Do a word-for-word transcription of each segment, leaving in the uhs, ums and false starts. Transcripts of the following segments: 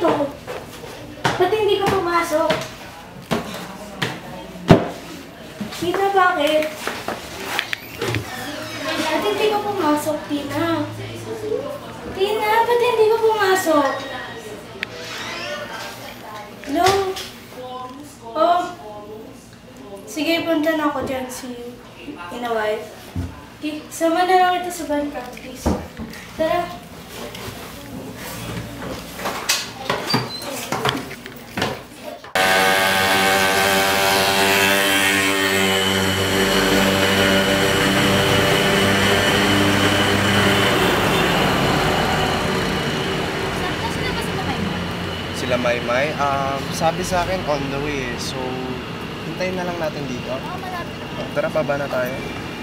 to? Ba't hindi ka pumasok? Tina, bakit? Ba't hindi ka pumasok, Tina? Tina, ba't hindi ka pumasok? Hello? Oh. Sige, punta na ako dyan si in a while. Okay, sama na lang ito sa band practice. Tara. Sila Maymay, um, sabi sa akin on the way eh. So, hintayin na lang natin dito. Oo, malapit. Oh, tara, baba na tayo.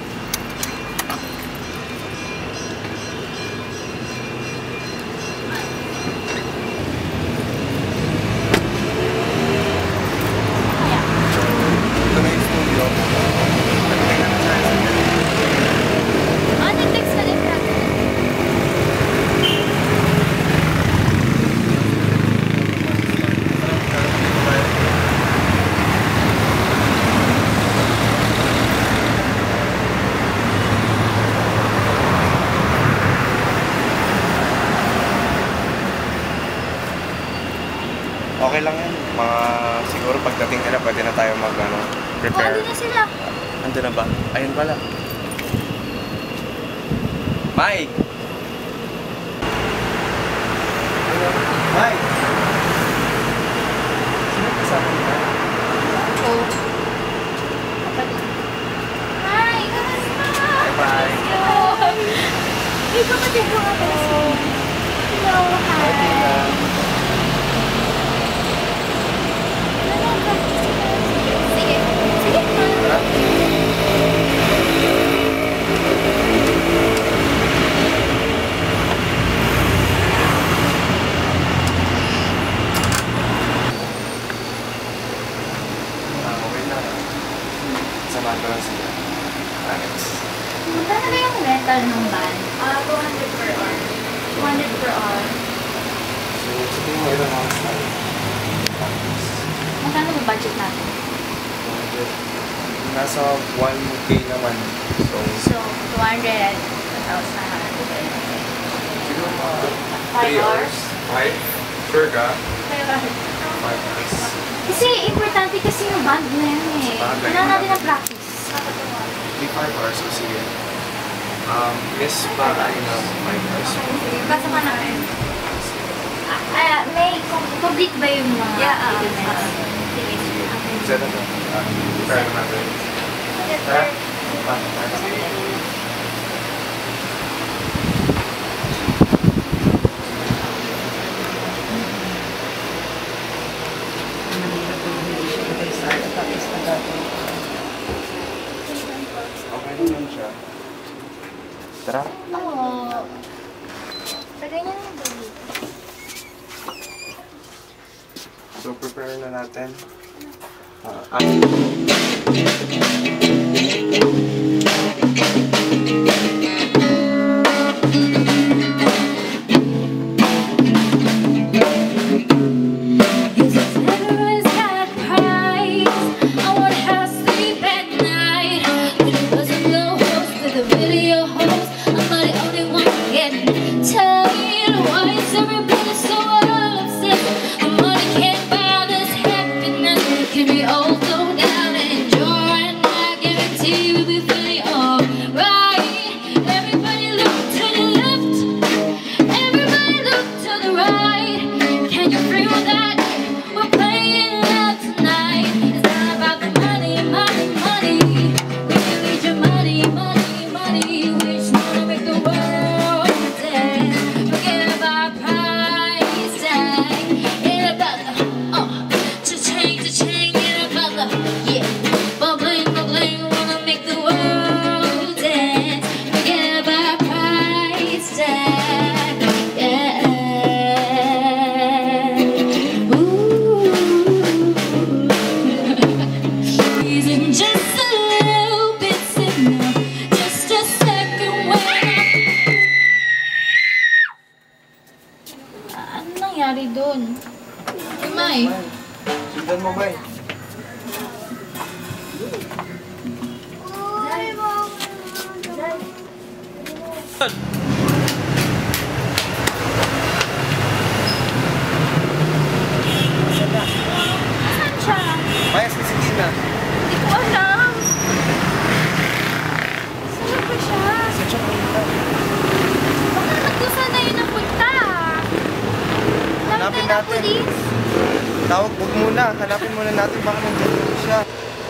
Ito na yung studio. Nagtay na na tayo sa galing. Ah, nag-text ka din natin. Okay lang yan. Mga siguro pagdating nila, pwede na tayo mag ano, Oh, prepare. andun na sila. Ando na ba? Ayun pala. Mike! Mike! Sino kasama niya? Oh. Kapatid. Hi, kamusta? Bye-bye. Hey, kapatid ko nga pala si... Hello, hi. Sige. Sige. Ah, okay na. Samahan ko lang sila. Thanks. Magkano ba yung rental ng van? Ah, two hundred per hour. two hundred per hour. So, sabihin mo ilang oras tayo. Thanks. Magkano ba budget natin? Nasa one K naman. So, So, two hundred, one thousand. siguro mga Five three hours? Five? Sure ka? Five hours. Kasi importante kasi yung band na yun eh. Sabagay. Kailangan natin ng practice. Di five hours. So, sige. Um, miss ba ay na five hours? Basta ka namin. Ah, may com- complete ba yung mga Yeah, ah, documents? ah. Sige. Zero na. Ah, prepare na natin. Tara. Okay naman siya. Tara. Oo. Lagay niya naman baby. So, prepare na natin. Ah, ah. Money, money, we just wanna make the world dance. Forget about pride. nangyari doon. May. Sundan mo, May. Saan siya? May, sisikin na. Hindi ko alam. Saan ba siya? Saan siya pumunta? Baka nagkusa na yun ang punta. Hanapin natin. Police. Tawag, huwag muna. Hanapin muna natin baka nandiyan din siya.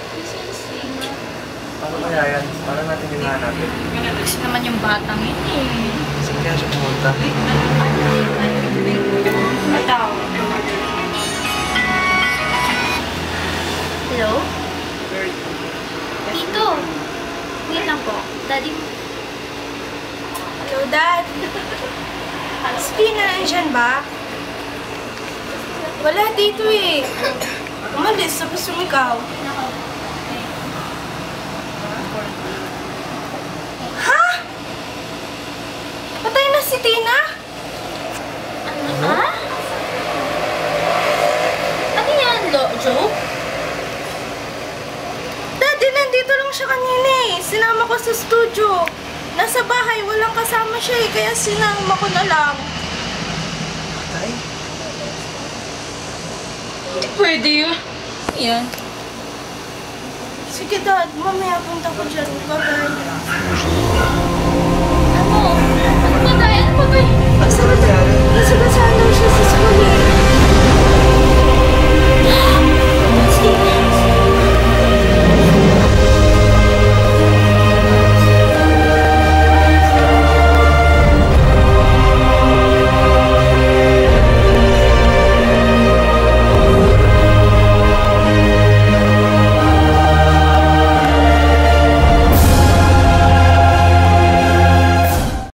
Paano kaya yan? Paano natin yung hanapin? Kasi naman yung batang yun eh. Saan kaya siya pumunta? Hello? Tito. Wait lang po. Daddy. Hello, Dad. Si Tina nandyan ba? Wala dito eh. Umalis, tapos sumigaw. Ha? Patay na si Tina? Ano ba? Ano yan, lo? Joke? Daddy, nandito lang siya kanina eh. Sinama ko sa studio. Nasa bahay, walang kasama siya eh. Kaya sinama ko na lang. Tay? Pwede yun. Yan. Sige, Dad. Mamaya punta ko dyan. Bye-bye.